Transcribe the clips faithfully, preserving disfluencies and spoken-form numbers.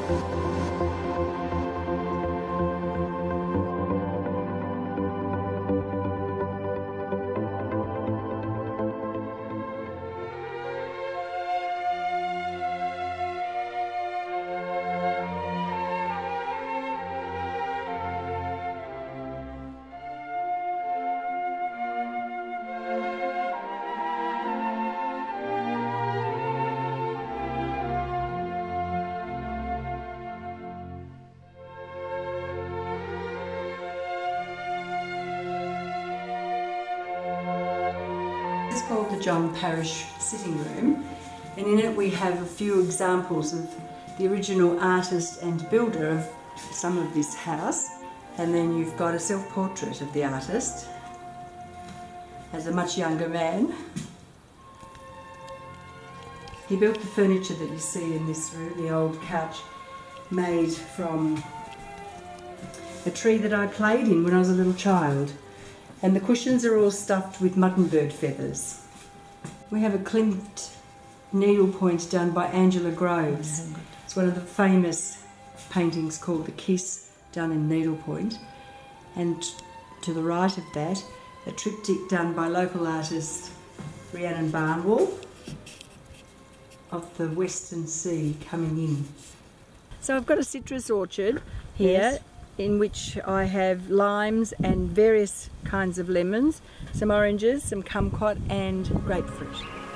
It's called the John Parish Sitting Room, and in it we have a few examples of the original artist and builder of some of this house, and then you've got a self-portrait of the artist as a much younger man. He built the furniture that you see in this room, the old couch made from a tree that I played in when I was a little child. And the cushions are all stuffed with muttonbird feathers. We have a klimt needlepoint done by Angela Groves. It's one of the famous paintings called The Kiss, done in needlepoint. And to the right of that, a triptych done by local artist Rhiannon Barnwell of the Western Sea coming in. So I've got a citrus orchard here. Yes. In which I have limes and various kinds of lemons, some oranges, some kumquat and grapefruit.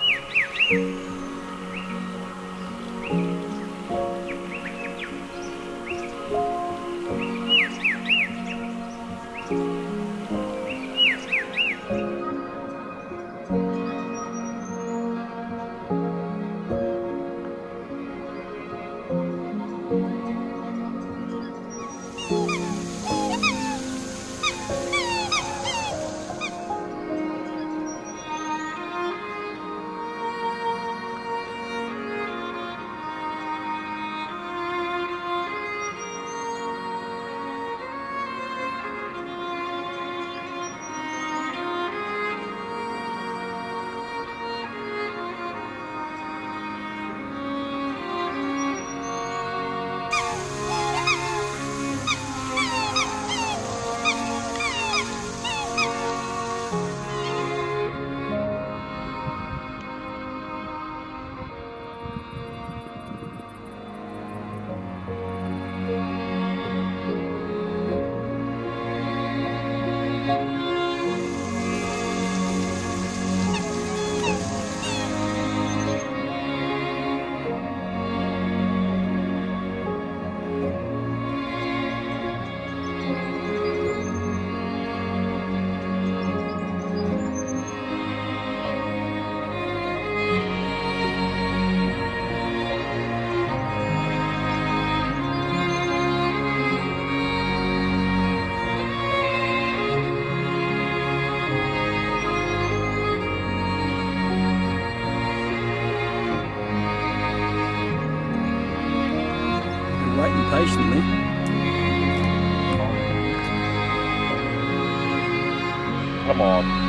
Waiting patiently. Come on.